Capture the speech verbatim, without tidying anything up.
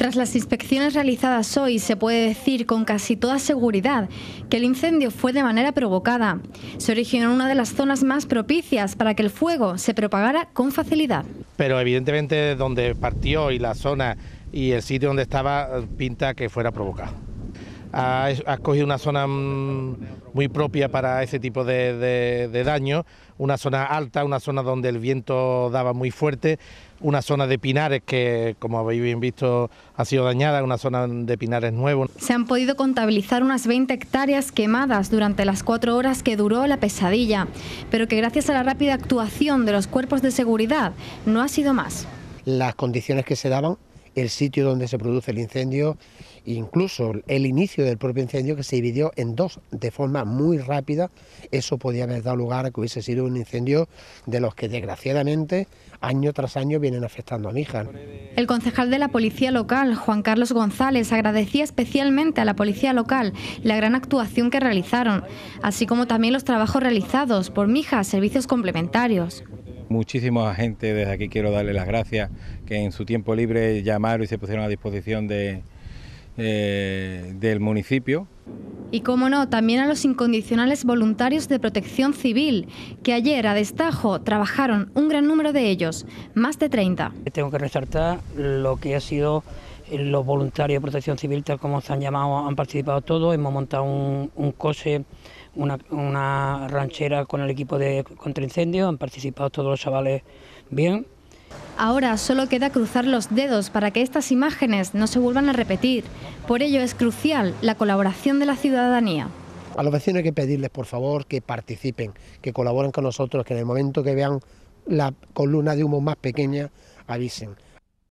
Tras las inspecciones realizadas hoy, se puede decir con casi toda seguridad que el incendio fue de manera provocada. Se originó en una de las zonas más propicias para que el fuego se propagara con facilidad. Pero evidentemente donde partió y la zona y el sitio donde estaba pinta que fuera provocado. Ha escogido una zona muy propia para ese tipo de, de, de daño, una zona alta, una zona donde el viento daba muy fuerte, una zona de pinares que, como habéis bien visto, ha sido dañada, una zona de pinares nuevos. Se han podido contabilizar unas veinte hectáreas quemadas durante las cuatro horas que duró la pesadilla, pero que gracias a la rápida actuación de los cuerpos de seguridad no ha sido más. Las condiciones que se daban, el sitio donde se produce el incendio, incluso el inicio del propio incendio, que se dividió en dos de forma muy rápida, eso podía haber dado lugar a que hubiese sido un incendio de los que desgraciadamente año tras año vienen afectando a Níjar. El concejal de la policía local, Juan Carlos González, agradecía especialmente a la policía local la gran actuación que realizaron, así como también los trabajos realizados por Mijas Servicios Complementarios. Muchísimos agentes, desde aquí quiero darles las gracias, que en su tiempo libre llamaron y se pusieron a disposición de, eh, del municipio. Y cómo no, también a los incondicionales voluntarios de Protección Civil, que ayer a destajo trabajaron un gran número de ellos, más de treinta. Tengo que resaltar lo que ha sido los voluntarios de Protección Civil, tal como se han llamado, han participado todos. Hemos montado un, un coche, una, una ranchera con el equipo de contraincendios, han participado todos los chavales bien. Ahora solo queda cruzar los dedos para que estas imágenes no se vuelvan a repetir. Por ello es crucial la colaboración de la ciudadanía. A los vecinos hay que pedirles, por favor, que participen, que colaboren con nosotros, que en el momento que vean la columna de humo más pequeña, avisen.